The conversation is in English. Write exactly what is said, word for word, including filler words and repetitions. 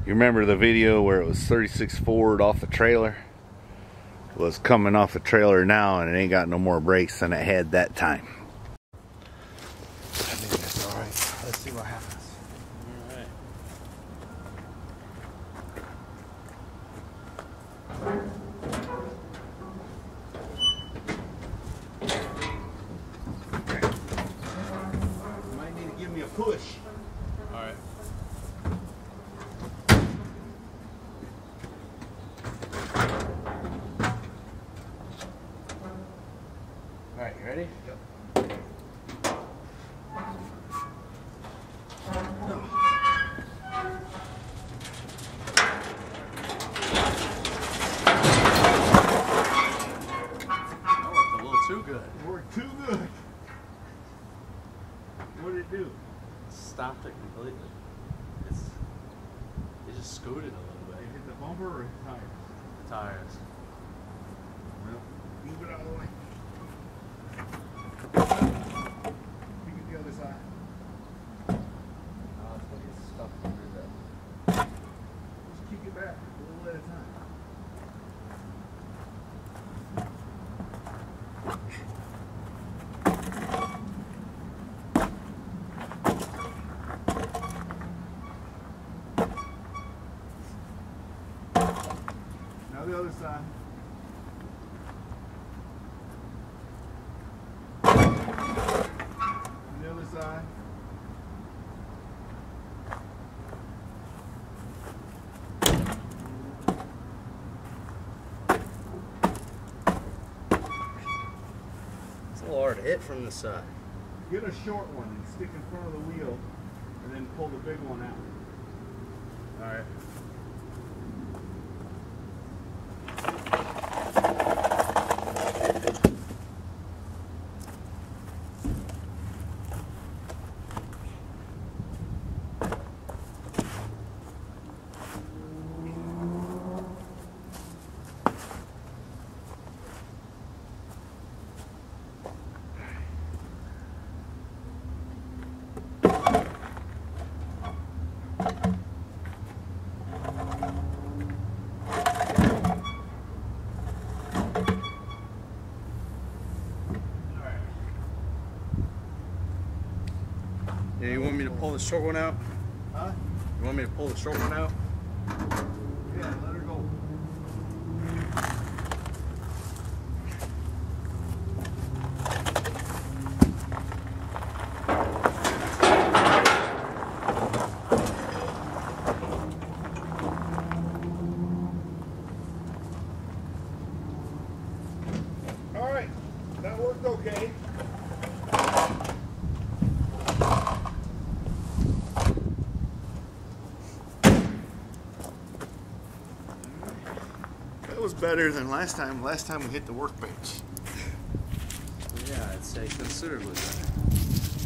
You remember the video where it was thirty-six Ford off the trailer? Well, it's coming off the trailer now and it ain't got no more brakes than it had that time. I think that's alright. Let's see what happens. Alright. You might need to give me a push. Alright. Alright, you ready? Yep. Too good. It worked too good. What did it do? Stopped it completely. It's it just scooted a little bit. It hit the bumper or the tires? The tires. Well, move it out of the way. You get the other side. Oh, it's gonna get stuck under that. Just kick it back a little at a time. Now the other side. And the other side. It's a little hard to hit from the side. Get a short one and stick in front of the wheel and then pull the big one out. Alright. Yeah, you want me to pull the short one out? Huh? You want me to pull the short one out? Yeah, let her go. All right, that worked okay. That was better than last time. Last time we hit the workbench. Yeah, I'd say considerably better.